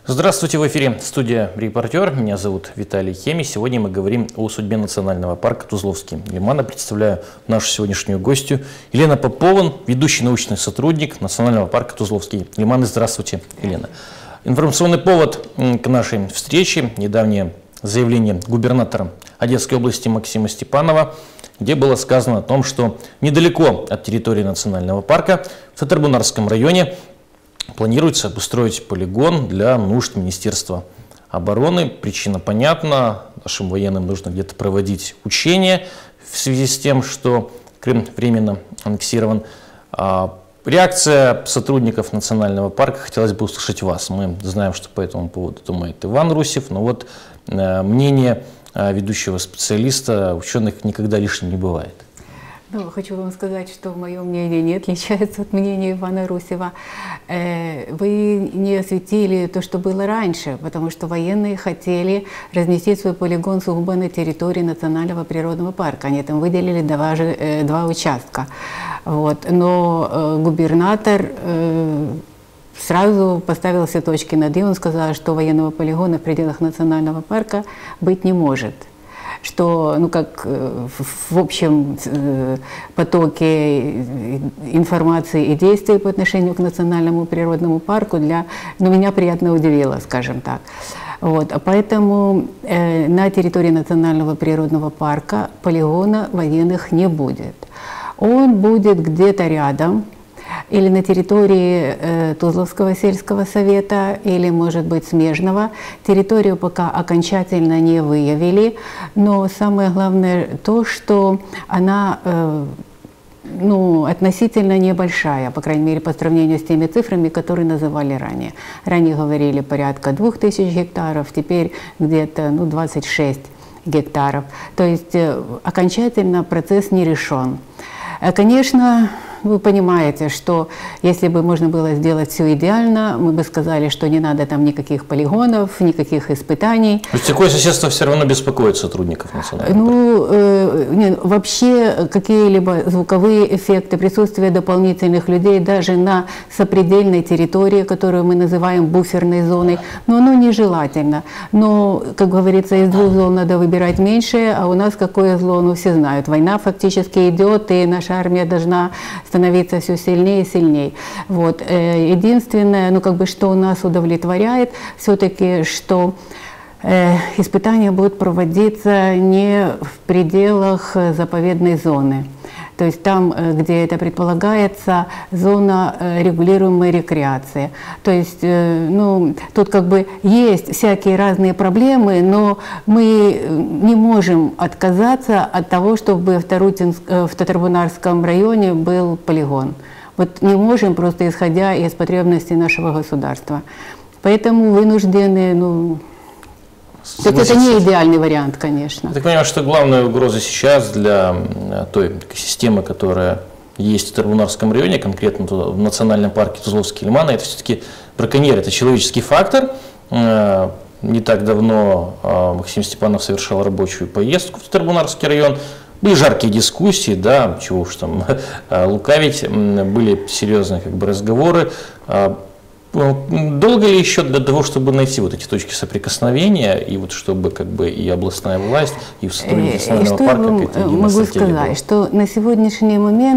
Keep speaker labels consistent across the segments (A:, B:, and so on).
A: Здравствуйте, в эфире студия «Репортер». Меня зовут Виталий Хеми. Сегодня мы говорим о судьбе национального парка Тузловский лиман. Представляю нашу сегодняшнюю гостью Елена Попова, ведущий научный сотрудник Национального парка Тузловский лиман. Здравствуйте, Елена. Информационный повод к нашей встрече – недавнее заявление губернатора Одесской области Максима Степанова, где было сказано о том, что недалеко от территории национального парка в Татарбунарском районе планируется обустроить полигон для нужд Министерства обороны. Причина понятна. Нашим военным нужно где-то проводить учения в связи с тем, что Крым временно аннексирован. Реакция сотрудников национального парка хотелось бы услышать вас. Мы знаем, что по этому поводу думает Иван Русев, но вот мнение ведущего специалиста, ученых никогда лишним не бывает.
B: Ну, хочу вам сказать, что мое мнение не отличается от мнения Ивана Русева. Вы не осветили то, что было раньше, потому что военные хотели разместить свой полигон сугубо на территории Национального природного парка. Они там выделили два участка. Вот. Но губернатор сразу поставил все точки над «и». Он сказал, что военного полигона в пределах национального парка быть не может. Что, ну, как в общем потоке информации и действий по отношению к Национальному природному парку меня приятно удивило, скажем так. Вот. Поэтому на территории Национального природного парка полигона военных не будет. Он будет где-то рядом, или на территории Тузловского сельского совета, или, может быть, смежного. Территорию пока окончательно не выявили, но самое главное то, что она относительно небольшая, по крайней мере, по сравнению с теми цифрами, которые называли ранее. Ранее говорили порядка 2000 гектаров, теперь где-то 26 гектаров. То есть окончательно процесс не решен. Конечно, вы понимаете, что если бы можно было сделать все идеально, мы бы сказали, что не надо там никаких полигонов, никаких испытаний.
A: То есть такое соседство все равно беспокоит сотрудников национального парка?
B: Вообще какие-либо звуковые эффекты, присутствие дополнительных людей даже на сопредельной территории, которую мы называем буферной зоной, но оно нежелательно. Но, как говорится, из двух зол надо выбирать меньшее, а у нас какое зло, все знают. Война фактически идет, и наша армия должна становиться все сильнее и сильнее. Вот. Единственное, что нас удовлетворяет, все-таки, что испытания будут проводиться не в пределах заповедной зоны. То есть там, где это предполагается, зона регулируемой рекреации. То есть, тут есть всякие разные проблемы, но мы не можем отказаться от того, чтобы в Татарбунарском районе был полигон. Вот не можем, просто исходя из потребностей нашего государства. Поэтому вынуждены, так это не идеальный вариант, конечно.
A: Я так понимаю, что главная угроза сейчас для той экосистемы, которая есть в Татарбунарском районе, конкретно в национальном парке Тузловский лиман, это все-таки браконьер, это человеческий фактор. Не так давно Максим Степанов совершал рабочую поездку в Татарбунарский район. Были жаркие дискуссии, да, чего уж там лукавить, были серьезные разговоры. Долго ли еще для того, чтобы найти вот эти точки соприкосновения, и вот чтобы и областная власть, и в сотрудничестве национального парка какая-то единая стратегия была?
B: Сказать, что на сегодняшний момент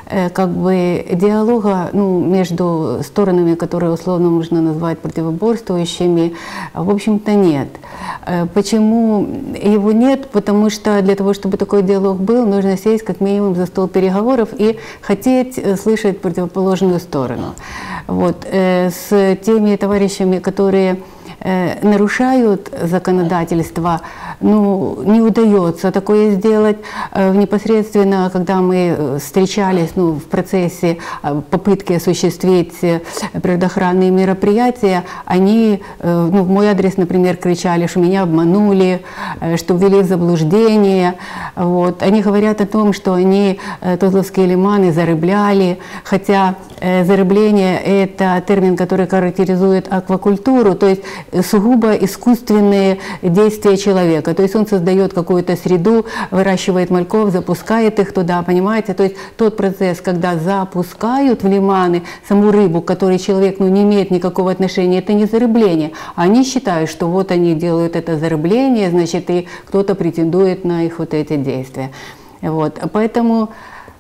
B: диалога между сторонами, которые условно можно назвать противоборствующими, в общем-то нет. Почему его нет? Потому что для того, чтобы такой диалог был, нужно сесть как минимум за стол переговоров и хотеть слышать противоположную сторону. Вот. С теми товарищами, которые нарушают законодательство, не удается такое сделать. Непосредственно, когда мы встречались в процессе попытки осуществить природоохранные мероприятия, они в мой адрес, например, кричали, что меня обманули, что ввели в заблуждение. Вот. Они говорят о том, что они Тузловские лиманы зарыбляли, хотя зарыбление – это термин, который характеризует аквакультуру, то есть сугубо искусственные действия человека. То есть он создает какую-то среду, выращивает мальков, запускает их туда, понимаете? То есть тот процесс, когда запускают в лиманы саму рыбу, к которой человек не имеет никакого отношения, это не зарыбление. Они считают, что вот они делают это зарыбление, значит, и кто-то претендует на их вот эти действия. Вот. Поэтому,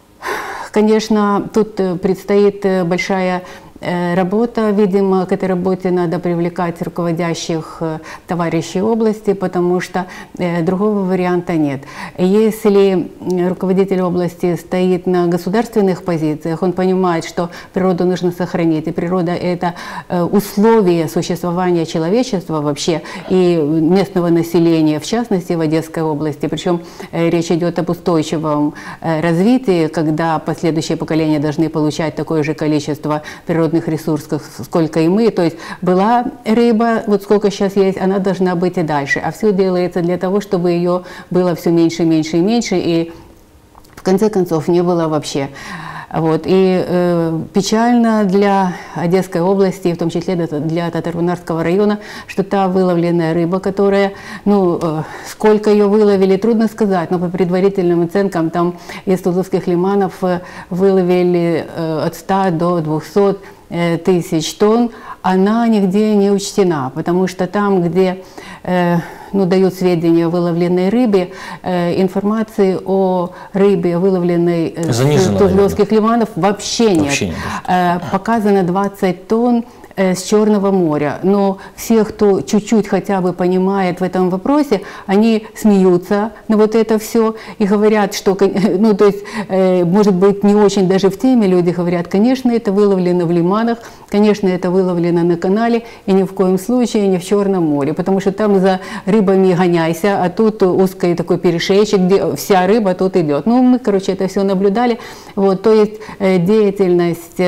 B: конечно, тут предстоит большая работа. Видимо, к этой работе надо привлекать руководящих товарищей области, потому что другого варианта нет. Если руководитель области стоит на государственных позициях, он понимает, что природу нужно сохранить, и природа – это условие существования человечества вообще и местного населения, в частности, в Одесской области. Причем речь идет об устойчивом развитии, когда последующие поколения должны получать такое же количество природных ресурсов, сколько и мы. То есть была рыба, вот сколько сейчас есть, она должна быть и дальше. А все делается для того, чтобы ее было все меньше, меньше и меньше, и в конце концов не было вообще. Вот. И печально для Одесской области, в том числе для Татарбунарского района, что та выловленная рыба, которая, сколько ее выловили, трудно сказать, но по предварительным оценкам там из тузловских лиманов выловили от 100 до 200 тысяч тонн, она нигде не учтена, потому что там, где дают сведения о выловленной рыбе, информации о рыбе, выловленной с тузловских лиманов, вообще нет. Показано 20 тонн с Черного моря. Но все, кто чуть-чуть хотя бы понимает в этом вопросе, они смеются на вот это все и говорят, что, то есть, может быть, не очень даже в теме люди говорят, конечно, это выловлено в лиманах, конечно, это выловлено на канале, и ни в коем случае не в Черном море, потому что там за рыбами гоняйся, а тут узкий такой перешейчик, где вся рыба тут идет. Мы, короче, это все наблюдали. Вот, то есть деятельность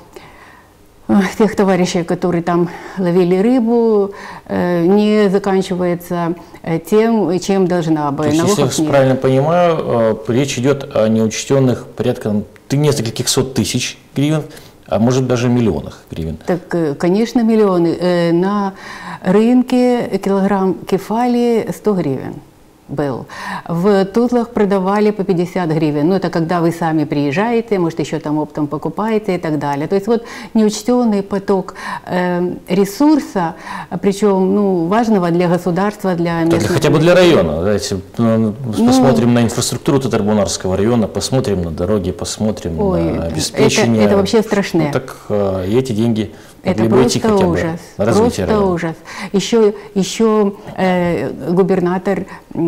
B: тех товарищей, которые там ловили рыбу, не заканчивается тем, чем должна бы.
A: То есть, если я правильно понимаю, речь идет о неучтенных порядка нескольких сот тысяч гривен, а может даже миллионах гривен.
B: Так, конечно, миллионы. На рынке килограмм кефали 100 гривен. Был. В Тузлах продавали по 50 гривен. Это когда вы сами приезжаете, может, еще там оптом покупаете и так далее. То есть вот неучтенный поток ресурса, причем важного для государства, для местных...
A: Хотя бы для района. Давайте посмотрим на инфраструктуру Татарбунарского района, посмотрим на дороги, посмотрим на обеспечение.
B: Это вообще страшно.
A: И эти деньги...
B: Это просто ужас, просто ужас. Еще губернатор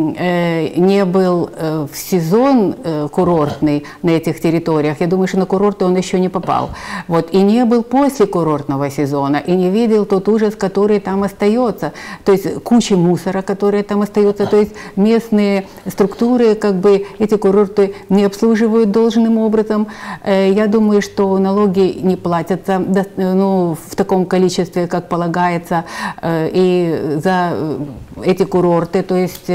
B: не был в сезон курортный на этих территориях. Я думаю, что на курорты он еще не попал. Вот. И не был после курортного сезона, и не видел тот ужас, который там остается. То есть куча мусора, которая там остается. То есть местные структуры эти курорты не обслуживают должным образом. Я думаю, что налоги не платятся в таком количестве, как полагается, и за эти курорты, то есть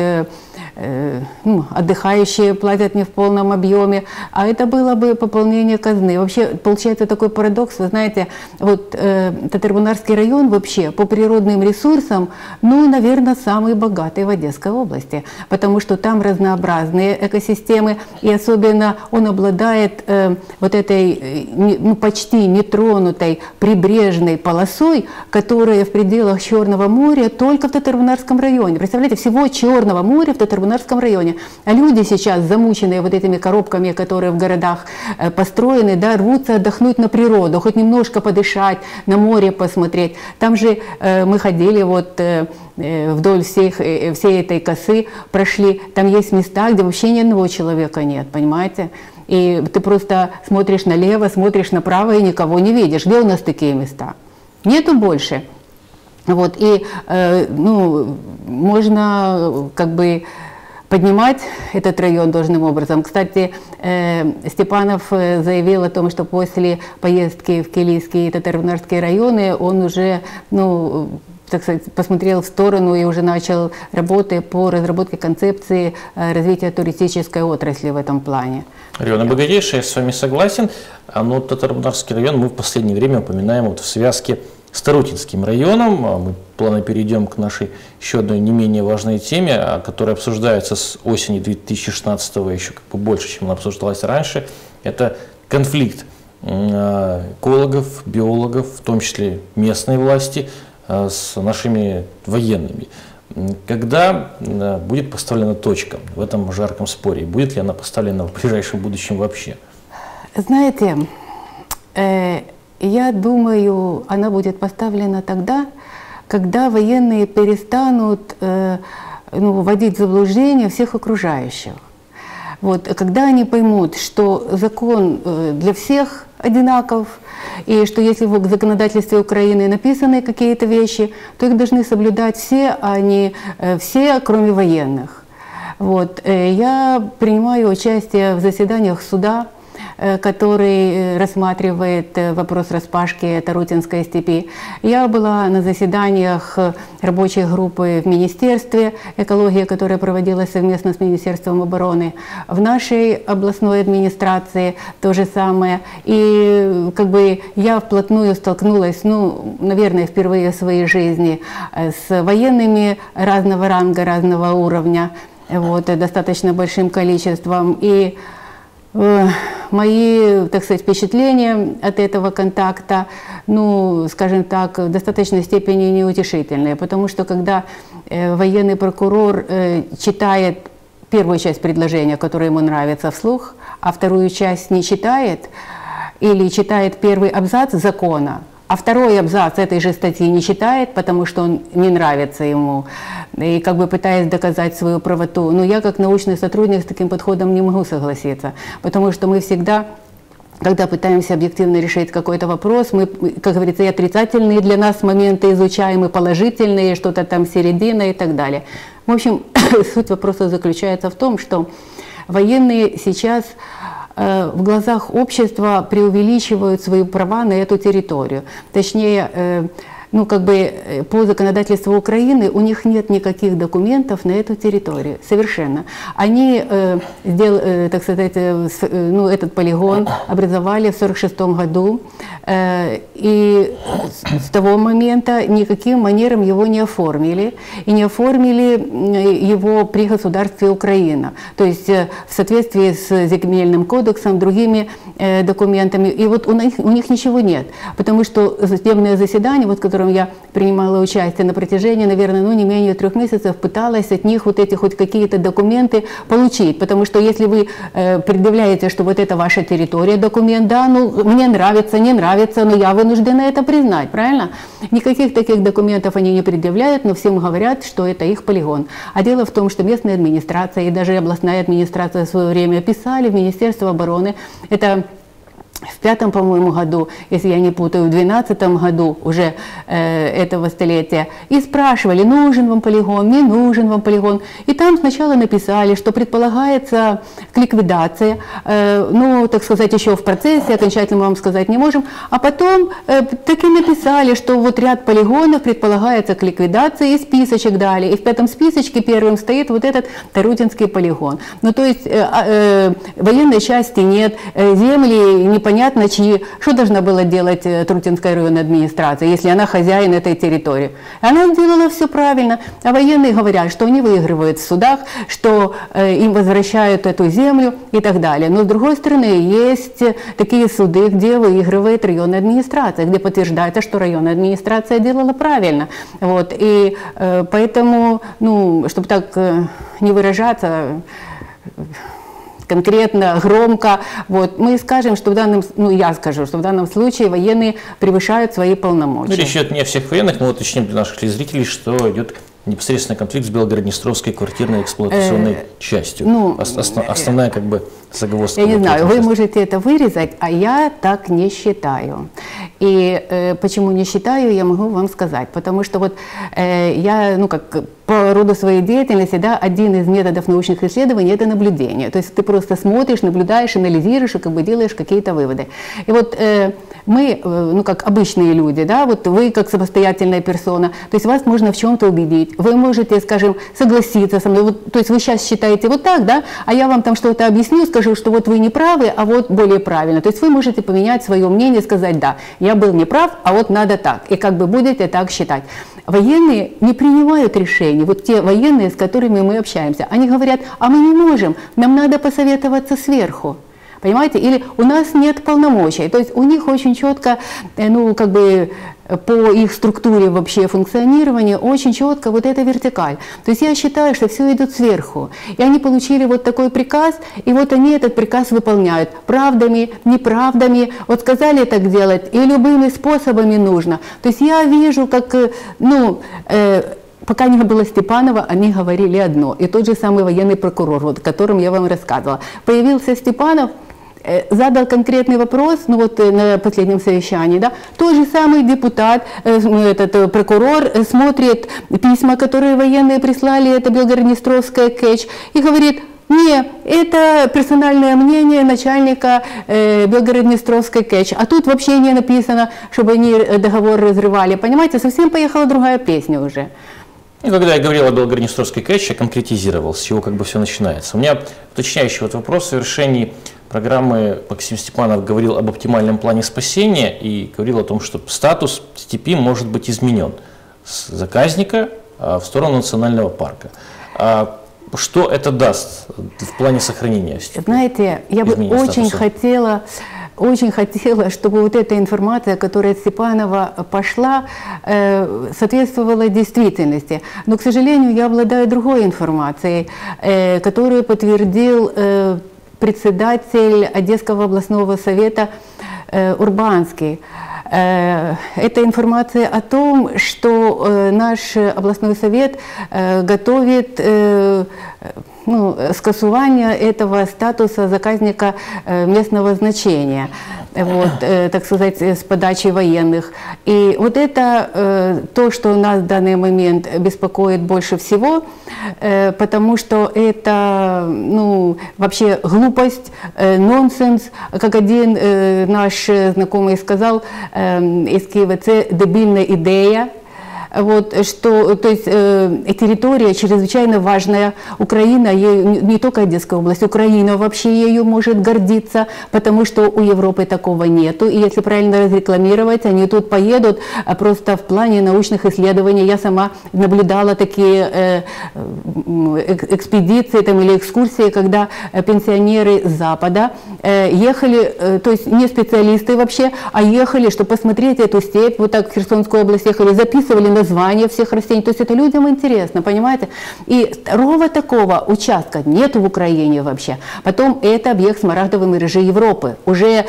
B: отдыхающие платят не в полном объеме, а это было бы пополнение казны. Вообще получается такой парадокс, вы знаете, вот Татарбунарский район вообще по природным ресурсам, наверное, самый богатый в Одесской области, потому что там разнообразные экосистемы, и особенно он обладает вот этой почти нетронутой прибрежной полосой, которая в пределах Черного моря только в Татарбунарском районе. Представляете, всего Черного моря в Татарбунарском районе. А люди сейчас, замученные вот этими коробками, которые в городах построены, рвутся отдохнуть на природу, хоть немножко подышать, на море посмотреть. Там же мы ходили вдоль всей этой косы, прошли, там есть места, где вообще ни одного человека нет, понимаете? И ты просто смотришь налево, смотришь направо и никого не видишь. Где у нас такие места? Нету больше. Вот, и можно поднимать этот район должным образом. Кстати, Степанов заявил о том, что после поездки в Килийский и Татарбунарский районы он уже так сказать, посмотрел в сторону и уже начал работы по разработке концепции развития туристической отрасли в этом плане.
A: Район богатейший, я с вами согласен, но Татарбунарский район мы в последнее время упоминаем вот в связке с Тарутинским районом. Мы плавно перейдем к нашей еще одной не менее важной теме, которая обсуждается с осени 2016-го еще как бы больше, чем она обсуждалась раньше. Это конфликт экологов, биологов, в том числе местной власти, с нашими военными. Когда будет поставлена точка в этом жарком споре? Будет ли она поставлена в ближайшем будущем вообще?
B: Знаете, я думаю, она будет поставлена тогда, когда военные перестанут вводить в заблуждение всех окружающих. Вот, когда они поймут, что закон для всех одинаков, и что если в законодательстве Украины написаны какие-то вещи, то их должны соблюдать все, а не все, кроме военных. Вот. Я принимаю участие в заседаниях суда, который рассматривает вопрос распашки Тарутинской степи. Я была на заседаниях рабочей группы в Министерстве экологии, которая проводилась совместно с Министерством обороны, в нашей областной администрации то же самое. И как бы я вплотную столкнулась, наверное, впервые в своей жизни с военными разного ранга, разного уровня, вот, достаточно большим количеством. И мои, так сказать, впечатления от этого контакта, скажем так, в достаточной степени неутешительные, потому что когда военный прокурор читает первую часть предложения, которое ему нравится, вслух, а вторую часть не читает, или читает первый абзац закона, а второй абзац этой же статьи не читает, потому что он не нравится ему, и как бы пытаясь доказать свою правоту. Но я как научный сотрудник с таким подходом не могу согласиться, потому что мы всегда, когда пытаемся объективно решить какой-то вопрос, мы, как говорится, и отрицательные для нас моменты изучаем, и положительные, что-то там середина и так далее. В общем, суть вопроса заключается в том, что военные сейчас в глазах общества преувеличивают свои права на эту территорию. Точнее, по законодательству Украины у них нет никаких документов на эту территорию, совершенно. Они так сказать, этот полигон образовали в 1946 году, и с того момента никаким манером его не оформили, и не оформили его при государстве Украина, то есть в соответствии с земельным кодексом, другими документами. И вот у них ничего нет, потому что судебное заседание, в котором я принимала участие на протяжении, наверное, не менее 3 месяцев, пыталась от них вот эти хоть какие-то документы получить, потому что если вы предъявляете, что вот это ваша территория, документ, да, мне нравится, не нравится, но я вынуждена это признать, правильно? Никаких таких документов они не предъявляют, но всем говорят, что это их полигон. А дело в том, что местная администрация и даже областная администрация в свое время писали в Министерство обороны, это в 2005, по-моему, году, если я не путаю, в 2012 году уже этого столетия, и спрашивали, нужен вам полигон, не нужен вам полигон. И там сначала написали, что предполагается к ликвидации, так сказать, еще в процессе, окончательно мы вам сказать не можем, а потом так и написали, что вот ряд полигонов предполагается к ликвидации, и списочек дали. И в 5-м списочке первым стоит вот этот Тарутинский полигон. То есть военной части нет, земли непонятно чьи. Что должна была делать Тарутинская районная администрация, если она хозяин этой территории? Она сделала все правильно. А военные говорят, что они выигрывают в судах, что им возвращают эту землю и так далее. Но с другой стороны, есть такие суды, где выигрывает районная администрация, где подтверждается, что районная администрация делала правильно. Вот. И поэтому, чтобы так не выражаться конкретно, громко, мы скажем, что я скажу, что в данном случае военные превышают свои полномочия.
A: Речь идет не о всех военных, но уточним для наших зрителей, что идет непосредственно конфликт с Белгороднестровской квартирной эксплуатационной частью. Основная загвоздка.
B: Я не знаю, вы можете это вырезать, а я так не считаю. И почему не считаю, я могу вам сказать. Потому что вот я, ну как по роду своей деятельности, да, один из методов научных исследований – это наблюдение. То есть ты просто смотришь, наблюдаешь, анализируешь и как бы делаешь какие-то выводы. И вот мы, ну как обычные люди, да, вот вы как самостоятельная персона, то есть вас можно в чем-то убедить. Вы можете, скажем, согласиться со мной. Вот, то есть вы сейчас считаете вот так, да, а я вам там что-то объясню, скажу, что вот вы не правы, а вот более правильно. То есть вы можете поменять свое мнение, сказать, да, я был неправ, а вот надо так. И как бы будете так считать. Военные не принимают решений. Вот те военные, с которыми мы общаемся, они говорят, а мы не можем, нам надо посоветоваться сверху. Понимаете? Или у нас нет полномочий. То есть у них очень четко, ну, как бы по их структуре вообще функционирования, очень четко вот эта вертикаль. То есть я считаю, что все идет сверху. И они получили вот такой приказ, и вот они этот приказ выполняют. Правдами, неправдами. Вот сказали так делать, и любыми способами нужно. То есть я вижу, как, ну, пока не было Степанова, они говорили одно. И тот же самый военный прокурор, вот, о котором я вам рассказывала. Появился Степанов, задал конкретный вопрос, ну вот на последнем совещании, да, тот же самый депутат, этот прокурор смотрит письма, которые военные прислали, это Белгород-Днестровская КЭЧ, и говорит, не, это персональное мнение начальника Белгород-Днестровской КЭЧ, а тут вообще не написано, чтобы они договор разрывали, понимаете, совсем поехала другая песня уже.
A: И когда я говорил о Белгород-Днестровской КЭЧ, я конкретизировал, с чего как бы все начинается. У меня уточняющий вот вопрос в завершении программы. Максим Степанов говорил об оптимальном плане спасения и говорил о том, что статус степи может быть изменен с заказника в сторону национального парка. Что это даст в плане сохранения степи?
B: Знаете, я бы очень хотела, чтобы вот эта информация, которая от Степанова пошла, соответствовала действительности. Но, к сожалению, я обладаю другой информацией, которую подтвердил председатель Одесского областного совета Урбанский. Это информация о том, что наш областной совет готовит скасування этого статуса заказника местного значения, вот, так сказать, с подачи военных. И вот это то, что нас в данный момент беспокоит больше всего, потому что это, ну, вообще глупость, нонсенс, как один наш знакомый сказал из Киева, це дебильна идея. Вот, что, то есть территория чрезвычайно важная. Украина, не только Одесская область, Украина вообще ею может гордиться, потому что у Европы такого нету. И если правильно разрекламировать, они тут поедут просто в плане научных исследований. Я сама наблюдала такие экспедиции там, или экскурсии, когда пенсионеры с Запада ехали, то есть не специалисты вообще, а ехали, чтобы посмотреть эту степь, вот так в Херсонскую область ехали, записывали названия всех растений, то есть это людям интересно, понимаете? И второго такого участка нету в Украине вообще. Потом это объект смарагдовой мережи Европы, уже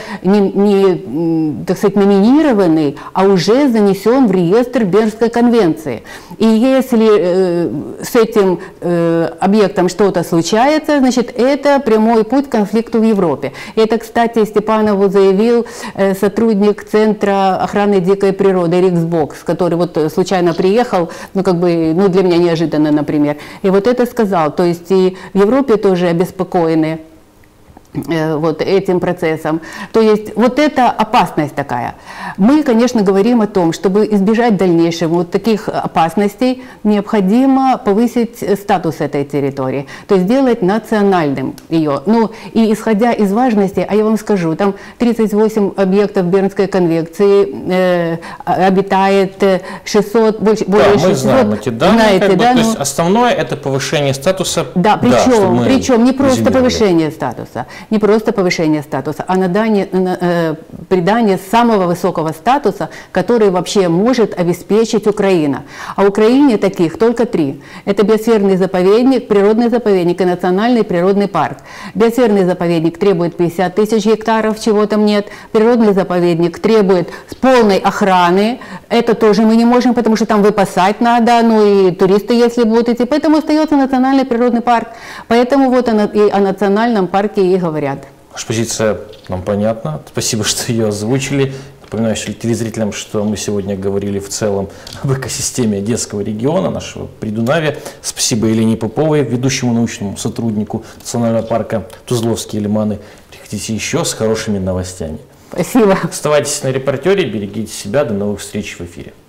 B: не так сказать, номинированный, а уже занесен в реестр Бернской конвенции. И если с этим объектом что-то случается, значит, это прямой путь к конфликту в Европе. И это, кстати, Степанову заявил сотрудник Центра охраны дикой природы Риксбокс, который вот случайно приехал, ну как бы, ну для меня неожиданно, например. И вот это сказал, то есть и в Европе тоже обеспокоены вот этим процессом. То есть вот это опасность такая. Мы, конечно, говорим о том, чтобы избежать дальнейшего вот таких опасностей, необходимо повысить статус этой территории, то есть сделать национальным ее. Ну и исходя из важности, а я вам скажу, там 38 объектов Бернской конвенции, обитает 600, больше
A: да,
B: 600.
A: Мы знаем эти данные,
B: знаете,
A: как бы,
B: да,
A: то есть основное это повышение статуса.
B: Да, причем не просто повышение статуса. Не просто повышение статуса, а придание самого высокого статуса, который вообще может обеспечить Украина. А Украине таких только 3. Это биосферный заповедник, природный заповедник и национальный природный парк. Биосферный заповедник требует 50 тысяч гектаров, чего там нет. Природный заповедник требует полной охраны. Это тоже мы не можем, потому что там выпасать надо, ну и туристы, если будут идти. Поэтому остается национальный природный парк. Поэтому вот и о национальном парке и говорят. говорят.
A: Ваша позиция нам понятна. Спасибо, что ее озвучили. Напоминаю телезрителям, что мы сегодня говорили в целом об экосистеме Одесского региона, нашего Придунавья. Спасибо Елене Поповой, ведущему научному сотруднику Национального парка Тузловские лиманы. Приходите еще с хорошими новостями.
B: Спасибо.
A: Оставайтесь на «Репортере», берегите себя. До новых встреч в эфире.